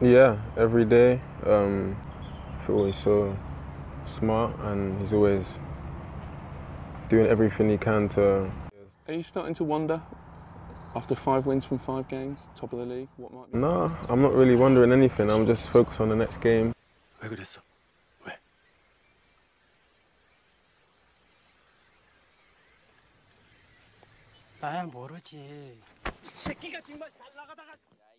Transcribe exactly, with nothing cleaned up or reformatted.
Yeah, every day. Um, I feel he's so smart and he's always doing everything he can to... Are you starting to wonder, after five wins from five games, top of the league, what might be? No, I'm not really wondering anything. I'm just focused on the next game. 왜 그랬어? 왜? 나야 모르지. 새끼가 정말 잘 나가다가.